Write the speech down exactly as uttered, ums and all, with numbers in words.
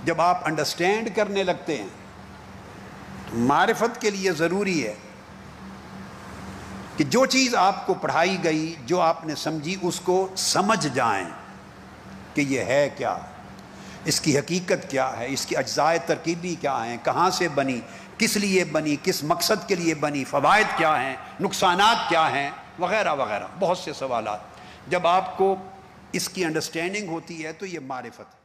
जब आप अंडरस्टैंड करने लगते हैं तो मारिफत के लिए ज़रूरी है कि जो चीज़ आपको पढ़ाई गई, जो आपने समझी, उसको समझ जाएं कि ये है क्या, इसकी हकीकत क्या है, इसकी अज्जाए तरकीबी क्या हैं, कहाँ से बनी, किस लिए बनी, किस मकसद के लिए बनी, फ़वाइद क्या हैं, नुकसानात क्या हैं, वग़ैरह वग़ैरह बहुत से सवालात। जब आपको इसकी अंडरस्टैंडिंग होती है तो ये मारिफत है।